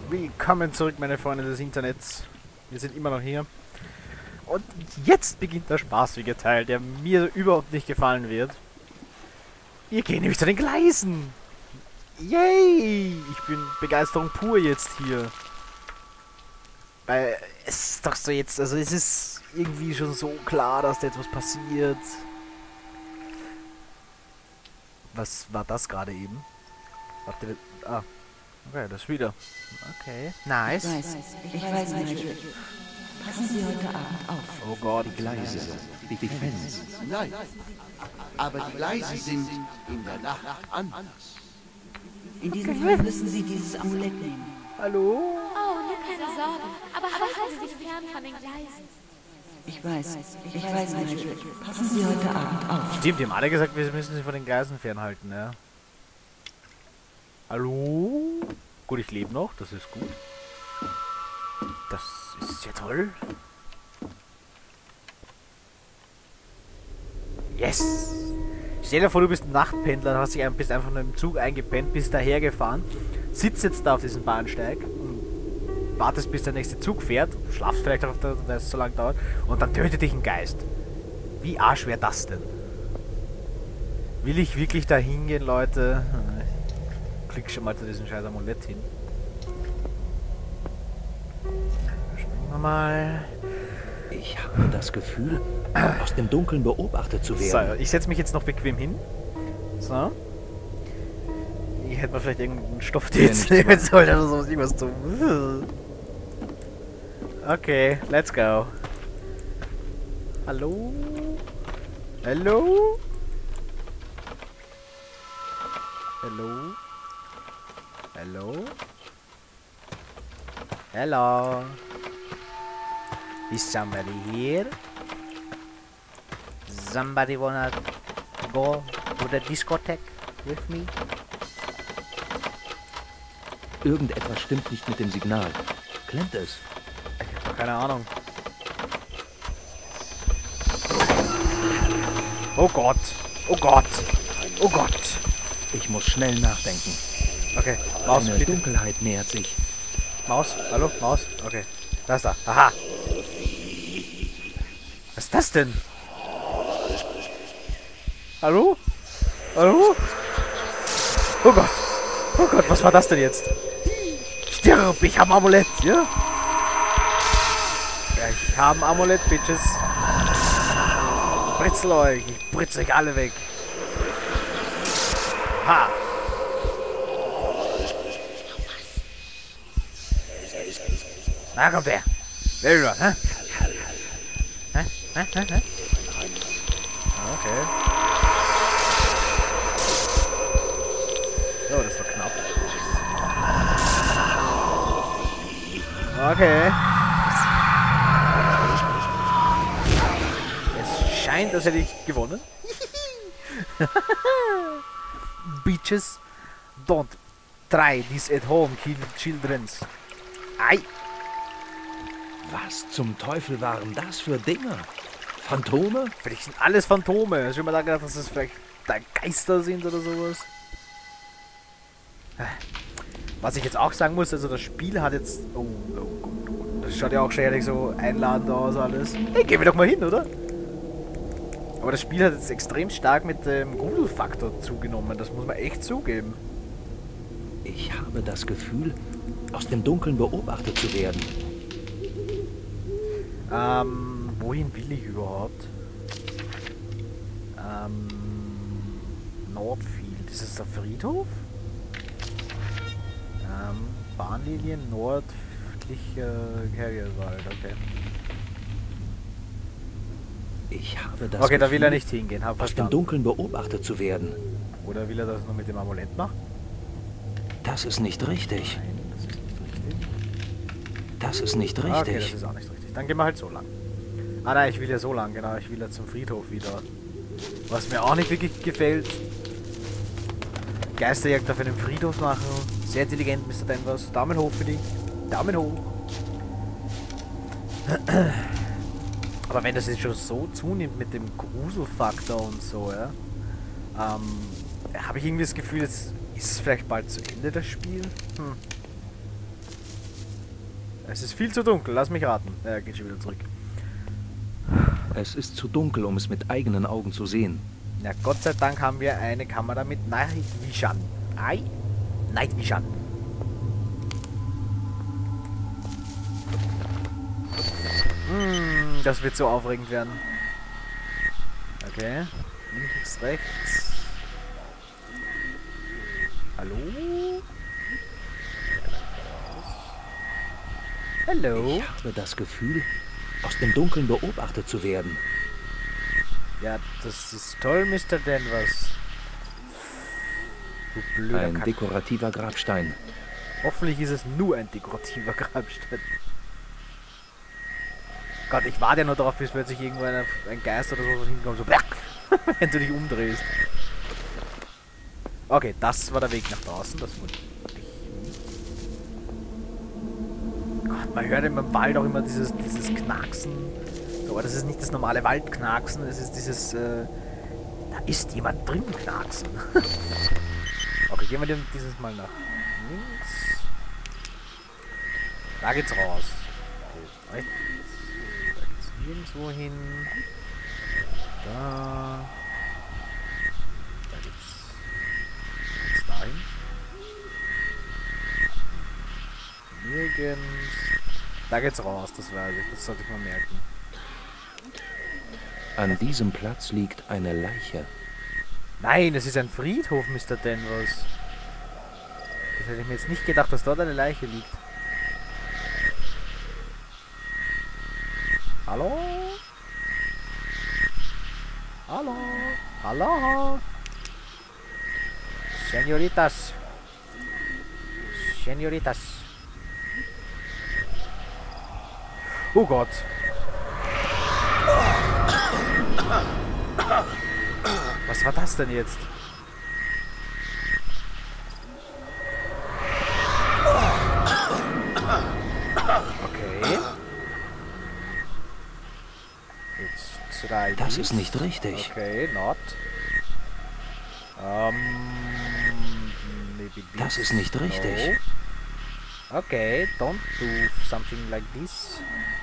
Willkommen zurück, meine Freunde des Internets. Wir sind immer noch hier. Und jetzt beginnt der spaßige Teil, der mir überhaupt nicht gefallen wird. Wir gehen nämlich zu den Gleisen. Yay! Ich bin Begeisterung pur jetzt hier. Weil es ist doch so jetzt, also es ist irgendwie schon so klar, dass da jetzt was passiert. Was war das gerade eben? Habt ihr... Ah, okay, das wieder. Okay, nice. Ich weiß nicht. Passen Sie heute Abend auf. Oh Gott, Die Gleise, die Fans. Nein, aber die Gleise sind in der Nacht anders. In diesem Fall müssen Sie dieses Amulett nehmen. hallo? Oh, nur keine Sorge. Aber halten Sie sich fern von den Gleisen. Ich weiß nicht. Passen Sie heute Abend auf. Stimmt, die haben alle gesagt, wir müssen sie von den Gleisen fernhalten, ja. Hallo? Gut, ich lebe noch, das ist gut. Das ist ja toll. Yes! Stell dir vor, du bist ein Nachtpendler, bist einfach nur im Zug eingepennt, bist daher gefahren, sitzt jetzt da auf diesem Bahnsteig und wartest, bis der nächste Zug fährt, schlafst vielleicht auf der, weil es so lange dauert, und dann tötet dich ein Geist. Wie arsch wäre das denn? Will ich wirklich da hingehen, Leute? Ich klick schon mal zu diesem scheiß Amulett hin. Springen wir mal. Ich habe das Gefühl, aus dem Dunkeln beobachtet zu So, werden. ich setze mich jetzt noch bequem hin. So. Ich hätte mal vielleicht irgendeinen Stoff jetzt nehmen sollen oder so, irgendwas zu. Okay, let's go. Hallo? Hallo? Hallo? Hallo? Hello? Is somebody here? Somebody wanna go to the discotheque with me? Irgendetwas stimmt nicht mit dem Signal. Klemmt es? Ich hab doch keine Ahnung. Oh Gott! Oh Gott! Oh Gott! Ich muss schnell nachdenken. Okay, Maus, Eine bitte. Dunkelheit nähert sich. Maus, hallo, Maus, okay. Da ist er. Aha! Was ist das denn? Hallo? Hallo? Oh Gott! Oh Gott, was war das denn jetzt? Stirb! Ich hab ein Amulett, ja? Ja, ich hab ein Amulett, Bitches. Britzel euch! Ich britzel euch alle weg! Ha! Na, kommt der! Wer will was, hä? Hä? Okay. So, das war knapp. Okay. Es scheint, als hätte ich gewonnen. Bitches, don't try this at home, kill childrens. Ei! Was zum Teufel waren das für Dinger? Phantome? Vielleicht sind alles Phantome. Hast du schon mal da gedacht, dass es vielleicht da Geister sind oder sowas? Was ich jetzt auch sagen muss, also das Spiel hat jetzt... Oh, das schaut ja auch schon ehrlich so einladend aus alles. Hey, gehen wir doch mal hin, oder? Aber das Spiel hat jetzt extrem stark mit dem Gruselfaktor zugenommen. Das muss man echt zugeben. Ich habe das Gefühl, aus dem Dunkeln beobachtet zu werden. Wohin will ich überhaupt? Nordfield. Ist es der Friedhof? Bahnlinien nördlicher Harrierwald, okay. Ich habe das Okay, da will er Gefühl, nicht hingehen, hab aus dem verstanden. Dunkeln beobachtet zu werden. Oder will er das nur mit dem Amulett machen? Das ist nicht richtig. Nein, das ist nicht richtig. Das ist nicht Okay, das richtig. ist auch nicht richtig. Dann gehen wir halt so lang. Ah nein, ich will ja so lang, genau. Ich will ja zum Friedhof wieder. Was mir auch nicht wirklich gefällt. Geisterjagd auf einem Friedhof machen. Sehr intelligent, Mr. Danvers. Daumen hoch für dich. Daumen hoch. Aber wenn das jetzt schon so zunimmt mit dem Gruselfaktor und so, ja, habe ich irgendwie das Gefühl, jetzt ist es vielleicht bald zu Ende das Spiel. Es ist viel zu dunkel, lass mich raten. Er geht schon wieder zurück. Es ist zu dunkel, um es mit eigenen Augen zu sehen. Na, Gott sei Dank haben wir eine Kamera mit Night Vision. Night Vision. Das wird so aufregend werden. Okay. Links, rechts. Hallo? Hallo? Ich habe das Gefühl, aus dem Dunkeln beobachtet zu werden. Ja, das ist toll, Mr. Danvers. Du blöder Ein Kack. dekorativer Grabstein. Hoffentlich ist es nur ein dekorativer Grabstein. Gott, ich warte ja nur darauf, bis plötzlich irgendwo ein Geist oder sowas hinkommt, so wenn du dich umdrehst. Okay, das war der Weg nach draußen, das wollte ich nicht. Gott, man hört im Wald auch immer dieses Knacksen. So, aber das ist nicht das normale Waldknacksen, es ist dieses, da ist jemand drin knacksen. Okay, gehen wir dieses Mal nach links. Da geht's raus. Okay, rechts. Da geht's nirgendwo hin. Da. Da geht's dahin. Nirgends. Da geht's raus, das weiß ich. Das sollte ich mal merken. An diesem Platz liegt eine Leiche. Nein, es ist ein Friedhof, Mr. Danvers. Das hätte ich mir jetzt nicht gedacht, dass dort eine Leiche liegt. Hallo? Hallo? Hallo? Señoritas. Señoritas. Oh Gott. Was war das denn jetzt? Okay. Jetzt 3. Das ist nicht richtig. Okay, not. Maybe this. Das ist nicht richtig. No. Okay, don't do something like this.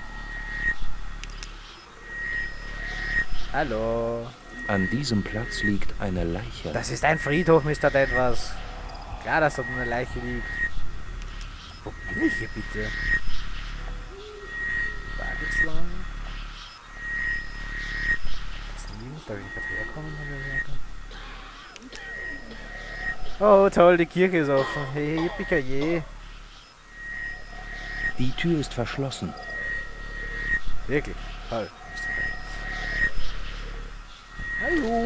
Hallo. An diesem Platz liegt eine Leiche. Das ist ein Friedhof, Mr. Danvers. Klar, dass dort eine Leiche liegt. Wo bin ich hier bitte? Da geht's lang. Jetzt links, darf ich gerade herkommen? Oh toll, die Kirche ist offen. Hey, yippie-ki-yay. Die Tür ist verschlossen. Wirklich, toll. Hallo.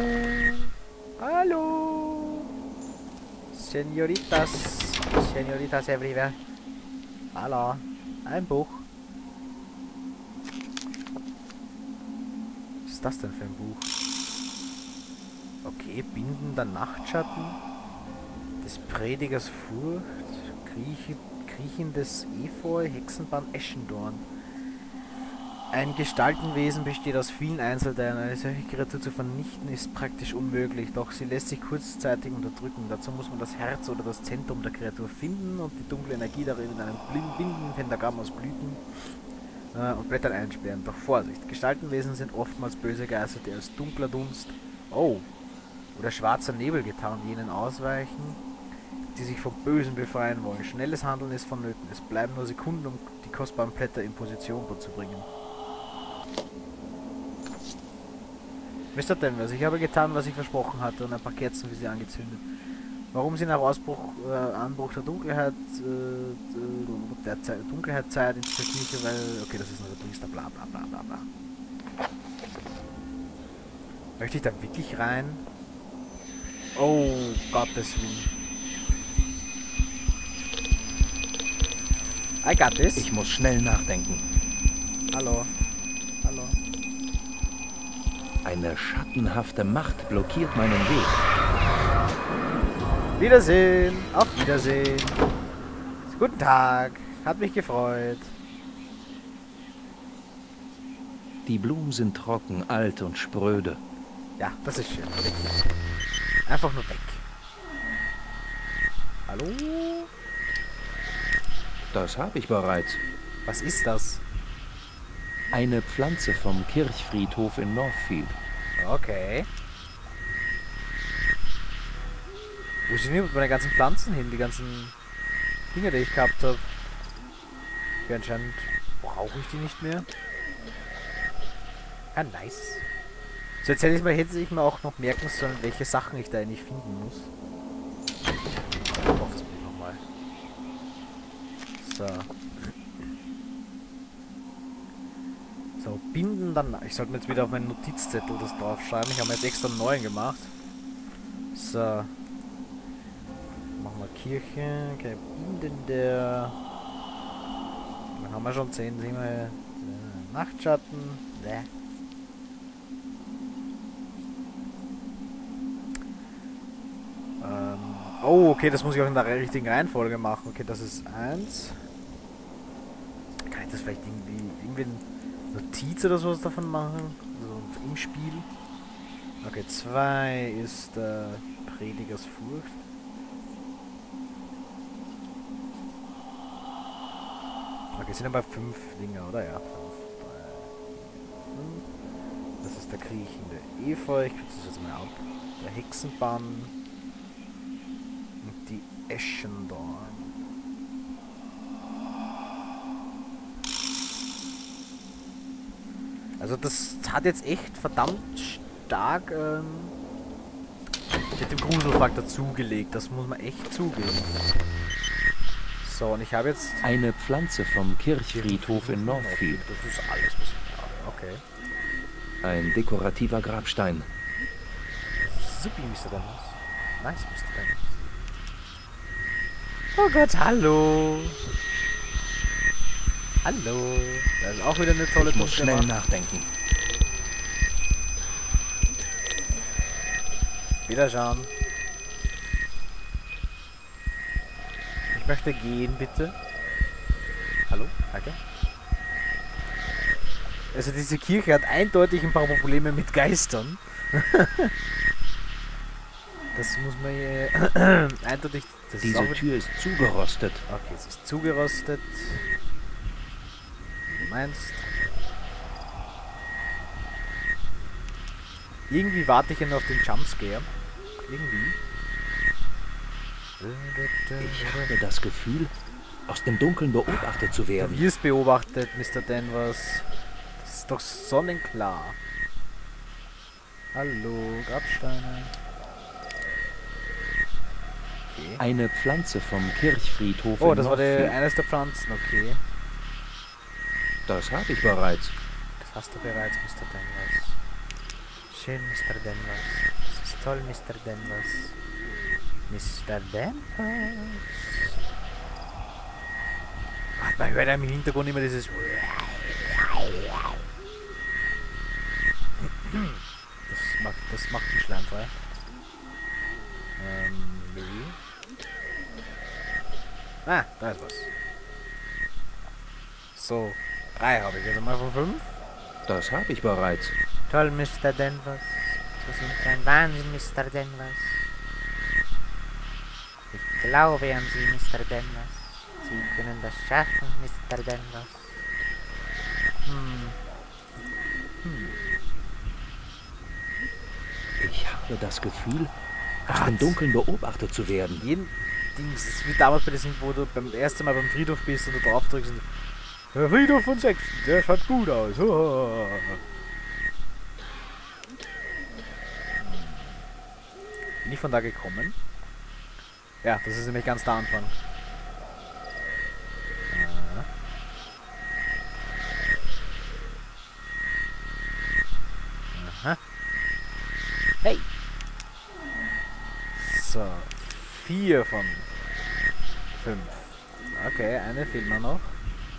Hallo. Señoritas. Señoritas everywhere. Hallo. Ein Buch. Was ist das denn für ein Buch? Okay, bindender Nachtschatten. Des Predigers Furcht. Kriechendes Efeu. Hexenband Eschendorn. Ein Gestaltenwesen besteht aus vielen Einzelteilen. Eine solche Kreatur zu vernichten ist praktisch unmöglich, doch sie lässt sich kurzzeitig unterdrücken. Dazu muss man das Herz oder das Zentrum der Kreatur finden und die dunkle Energie darin in einem blinden Pentagramm aus Blüten und Blättern einsperren. Doch Vorsicht, Gestaltenwesen sind oftmals böse Geister, die als dunkler Dunst oder schwarzer Nebel getarnt jenen ausweichen, die sich vom Bösen befreien wollen. Schnelles Handeln ist vonnöten. Es bleiben nur Sekunden, um die kostbaren Blätter in Position zu bringen. Mr. Danvers, ich habe getan, was ich versprochen hatte und ein paar Kerzen für Sie angezündet. Warum Sie nach Anbruch der Dunkelheit, Dunkelheitzeit in der Kirche, weil... Okay, das ist nur der Priester, bla bla bla bla bla. Möchte ich da wirklich rein? Oh, Gottes Willen. I got this. Ich muss schnell nachdenken. Hallo. Hallo. Eine schattenhafte Macht blockiert meinen Weg. Wiedersehen. Auf Wiedersehen. Guten Tag. Hat mich gefreut. Die Blumen sind trocken, alt und spröde. Ja, das ist schön. Einfach nur weg. Hallo? Das habe ich bereits. Was ist das? Eine Pflanze vom Kirchfriedhof in Northfield. Okay. Wo sind überhaupt meine ganzen Pflanzen hin? Die ganzen Dinge, die ich gehabt habe. Ja, anscheinend brauche ich die nicht mehr. Ah, nice. So, jetzt hätte ich mir auch noch merken sollen, welche Sachen ich da eigentlich finden muss. Oh, das bin ich nochmal. So. So, binden dann. Ich sollte mir jetzt wieder auf meinen Notizzettel das draufschreiben. Ich habe mir jetzt extra einen neuen gemacht. So. Machen wir Kirche. Okay, binden der. Dann haben wir schon 10, sehen wir. Nachtschatten. Bäh. Oh, okay, das muss ich auch in der richtigen Reihenfolge machen. Okay, das ist 1. Kann ich das vielleicht irgendwie eine Notiz oder sowas davon machen? Also im Spiel. Okay, 2 ist Predigers Furcht. Okay, sind aber 5 Dinge, oder? Ja, 5, 3, 4, 5. Das ist der kriechende Efeu. Ich kürze das jetzt mal ab. Der Hexenbann. Die Eschendorn. Also das hat jetzt echt verdammt stark mit dem Gruselfaktor zugelegt. Das muss man echt zugeben. So, und ich habe jetzt... Eine Pflanze vom Kirchfriedhof in Northfield. Das ist alles, was ich habe. Okay. Ein dekorativer Grabstein. Supi, Mr. Dennis. Nice, Mr. Dennis. Oh Gott, hallo. Hallo. Das ist auch wieder eine tolle Ich muss schnell nachdenken. Wiederschauen. Ich möchte gehen, bitte. Hallo? Danke. Also diese Kirche hat eindeutig ein paar Probleme mit Geistern. Das muss man hier eindeutig... Das Diese Tür ist zugerostet. Okay, sie ist zugerostet. Wie du meinst. Irgendwie warte ich ja noch auf den Jumpscare. Irgendwie. Ich habe das Gefühl, aus dem Dunkeln beobachtet zu Du werden. wirst beobachtet, Mr. Danvers. Das ist doch sonnenklar. Hallo, Grabsteine. Okay. Eine Pflanze vom Kirchfriedhof Oh, in das war Northfield. eines der Pflanzen, okay. Das habe ich bereits. Das hast du bereits, Mr. Danvers. Schön, Mr. Danvers. Das ist toll, Mr. Danvers. Mr. Danvers. Ach, man hört im Hintergrund immer dieses... Das macht die Schleimfrei. Nee. Ah, da ist was. So, 3 habe ich jetzt mal von 5. Das habe ich bereits. Toll, Mr. Danvers. Sie sind ein Wahnsinn, Mr. Danvers. Ich glaube an Sie, Mr. Danvers. Sie können das schaffen, Mr. Danvers. Ich habe das Gefühl, aus dem Dunkeln beobachtet zu werden. Jeden Dings, das ist wie damals bei diesem, wo du beim ersten Mal beim Friedhof bist und du drauf drückst und der Friedhof von Sechsten, der schaut gut aus. Oh. Bin ich von da gekommen? Ja, das ist nämlich ganz der Anfang. Aha. Hey! So, 4 von 5. Okay, eine fehlt mir noch.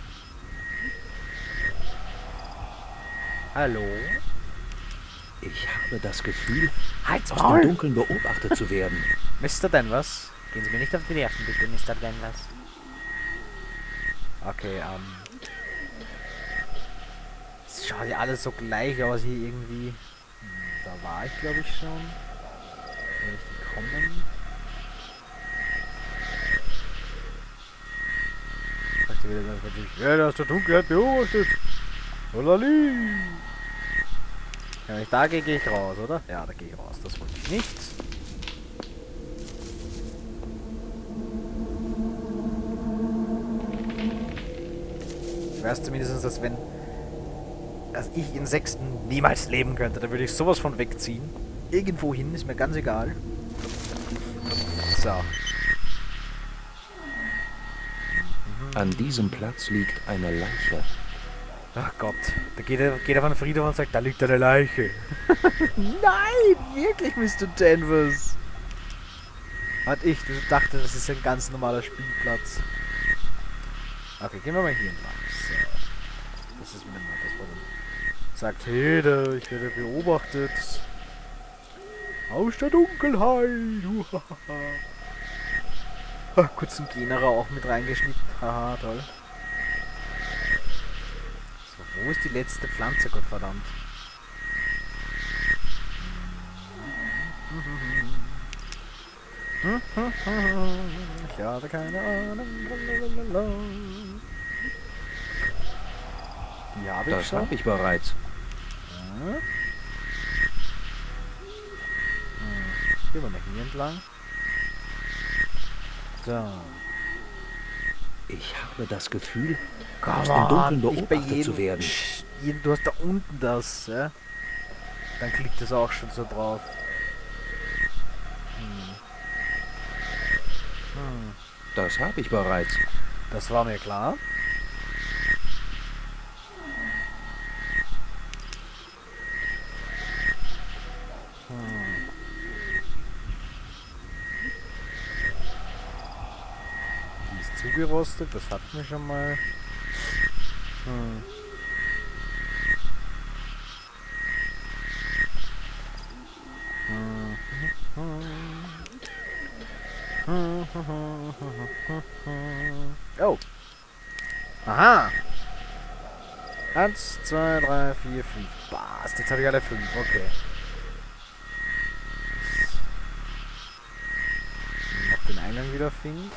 Hallo? Ich habe das Gefühl, Halt's aus dem Maul! Dunkeln beobachtet zu werden. Mr. Danvers, gehen Sie mir nicht auf die Nerven, bitte, Mr. Danvers. Okay, es schaut ja alles so gleich aus hier irgendwie. Da war ich, glaube ich, schon. Bin ich gekommen? Ich möchte wieder dann von sich. Ja, du hast der Dunkelheit beobachtet. Olali. Ja, wenn ich da gehe, gehe ich raus, oder? Ja, da gehe ich raus. Das wollte ich nicht. Ich weiß zumindest, dass ich in Sechsten niemals leben könnte. Da würde ich sowas von wegziehen. Irgendwo hin, ist mir ganz egal. So. An diesem Platz liegt eine Leiche. Ach Gott, da geht er von Friedhof und sagt, da liegt eine Leiche. Nein, wirklich, Mr. Danvers. Ich dachte, das ist ein ganz normaler Spielplatz. Okay, gehen wir mal hier entlang. So. Das ist wieder mal das, wo dann sagt, hey, ich werde beobachtet. Aus der Dunkelheit. Kurz einen Generer auch mit reingeschnitten. Haha, toll. So, wo ist die letzte Pflanze, Gottverdammt? Ich habe keine Ahnung. Die habe ich Das schon. habe ich bereits. Ja. Gehen wir mal hier entlang. So. Ich habe das Gefühl, Come aus dem Dunkeln on, nicht bei beobachtet zu werden. Du hast da unten das, ja? Dann klickt es auch schon so drauf. Das habe ich bereits. Das war mir klar. Die ist zugerostet, das hatten wir schon mal. Oh. Aha. 1, 2, 3, 4, 5. Bast, jetzt habe ich alle 5. Okay. Noch den Eingang wieder finden.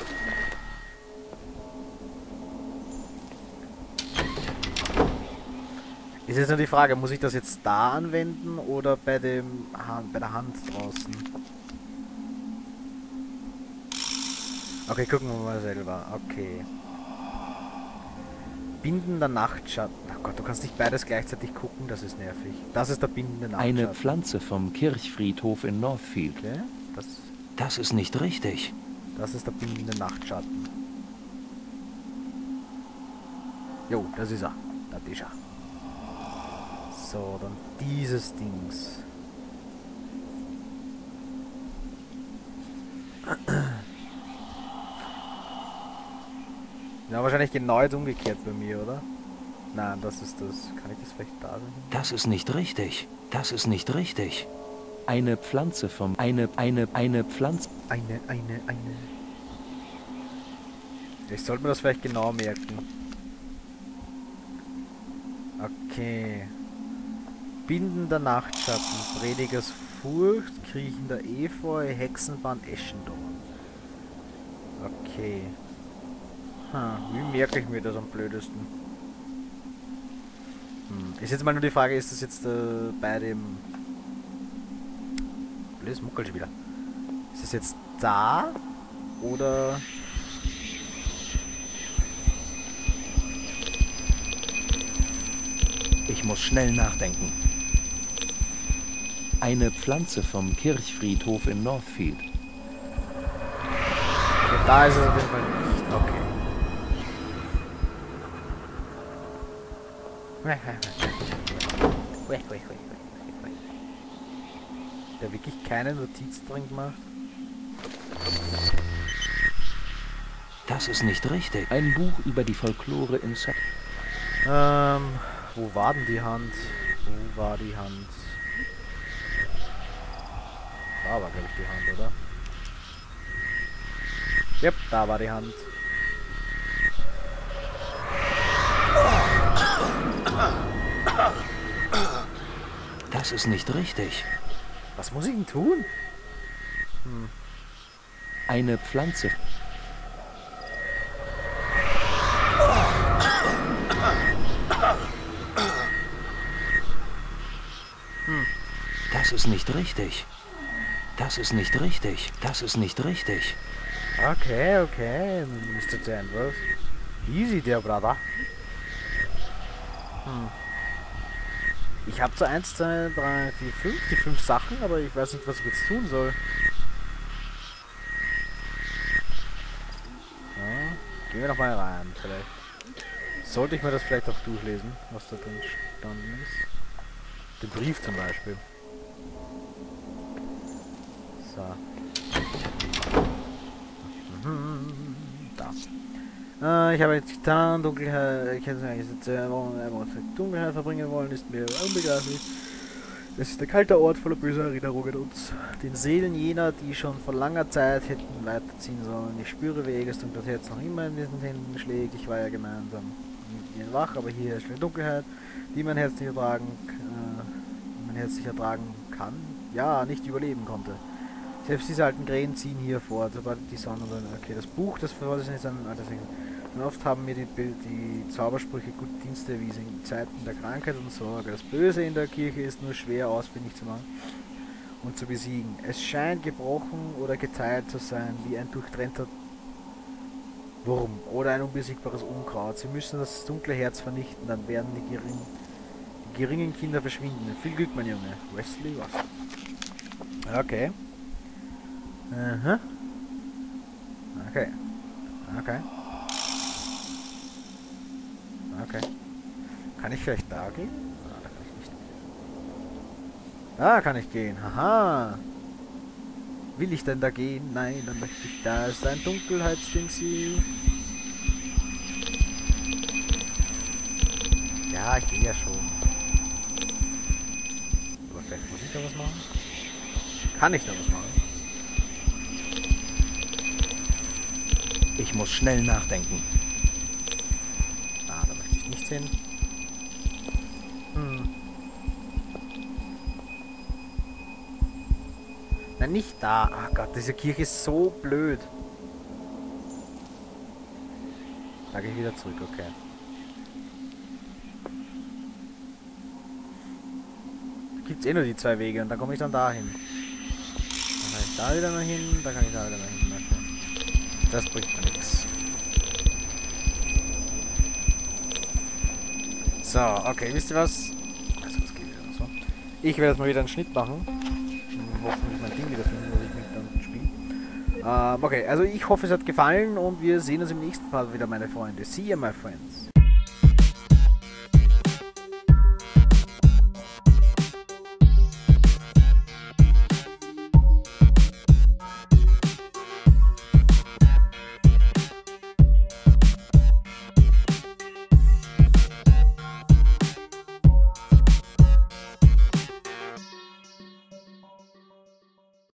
Ist jetzt nur die Frage, muss ich das jetzt da anwenden oder bei der Hand draußen? Okay, gucken wir mal selber. Okay. Bindender Nachtschatten. Ach Gott, du kannst nicht beides gleichzeitig gucken, das ist nervig. Das ist der bindende Nachtschatten. Eine Pflanze vom Kirchfriedhof in Northfield. Okay, Das ist nicht richtig. das ist der bindende Nachtschatten. Jo, das ist er. Das ist er. So, dann dieses Dings. Ja, wahrscheinlich genau jetzt umgekehrt bei mir, oder? Nein, das ist das. Kann ich das vielleicht da sein? Das ist nicht richtig. Das ist nicht richtig. Eine Pflanze vom... Eine Pflanze... Eine. Ich sollte mir das vielleicht genau merken. Okay. Bindender Nachtschatten, Predigers Furcht, kriechender Efeu, Hexenbahn, Eschendorn. Okay. Wie merke ich mir das am blödesten? Ist jetzt mal nur die Frage, ist das jetzt bei dem... Blödes Muckelspieler. Ist das jetzt da? Oder... Ich muss schnell nachdenken. Eine Pflanze vom Kirchfriedhof in Northfield. Okay, da ist es auf jeden Fall nicht. Okay. Der wirklich keine Notiz drin gemacht. Das ist nicht richtig. Ein Buch über die Folklore in Sut. Wo war denn die Hand? Wo war die Hand? Da war, glaube ich, die Hand, oder? Yep, da war die Hand. Das ist nicht richtig. Was muss ich denn tun? Eine Pflanze. Das ist nicht richtig. Das ist nicht richtig. Das ist nicht richtig. Okay, okay, Mr. Danvers. Easy der, Brother. Ich habe so 1, 2, 3, 4, 5, die 5 Sachen, aber ich weiß nicht, was ich jetzt tun soll. Ja, gehen wir noch mal rein, vielleicht. Sollte ich mir das vielleicht auch durchlesen, was da drin gestanden ist. Den Brief zum Beispiel. So. Da. Ich habe jetzt getan, Dunkelheit, ich hätte eigentlich Dunkelheit verbringen wollen, ist mir unbegreiflich. Es ist ein kalter Ort voller böser Erinnerungen und den Seelen jener, die schon vor langer Zeit hätten weiterziehen sollen. Ich spüre, wie das dunkle Herz noch immer in diesen Händen schlägt. Ich war ja gemeinsam mit ihnen wach, aber hier herrscht eine Dunkelheit, die mein Herz nicht ertragen kann. Ja, nicht überleben konnte. Selbst diese alten Krähen ziehen hier fort, sobald die Sonne... Okay, das Buch, das Vorlesen ist ein altes Ding. Und oft haben mir die Zaubersprüche gut Dienste erwiesen in Zeiten der Krankheit und Sorge. Das Böse in der Kirche ist nur schwer ausfindig zu machen und zu besiegen. Es scheint gebrochen oder geteilt zu sein, wie ein durchtrennter Wurm oder ein unbesiegbares Unkraut. Sie müssen das dunkle Herz vernichten, dann werden die geringen Kinder verschwinden. Viel Glück, mein Junge. Wesley was? Okay. Aha. Okay. Okay. Okay. Kann ich vielleicht da gehen? Ah, da kann ich nicht gehen. Da kann ich gehen. Haha. Will ich denn da gehen? Nein, dann möchte ich da. Es ist ein Dunkelheitsding. Ja, ich gehe ja schon. Aber vielleicht muss ich da was machen? Kann ich da was machen? Ich muss schnell nachdenken. Ah, da möchte ich nicht hin. Nein, nicht da. Ach Gott, diese Kirche ist so blöd. Da gehe ich wieder zurück, okay. Gibt's eh nur die 2 Wege und dann komme ich dann dahin. Dann kann ich da wieder mal hin, da kann ich da wieder mal hin. Okay. Das bringt mir nichts. So, okay, wisst ihr was? Also, das geht wieder so. Ich werde jetzt mal wieder einen Schnitt machen. Hoffentlich mein Ding wieder finden, was ich mit dann spiele. Okay, also ich hoffe, es hat gefallen und wir sehen uns im nächsten Part wieder, meine Freunde. See you, my friends.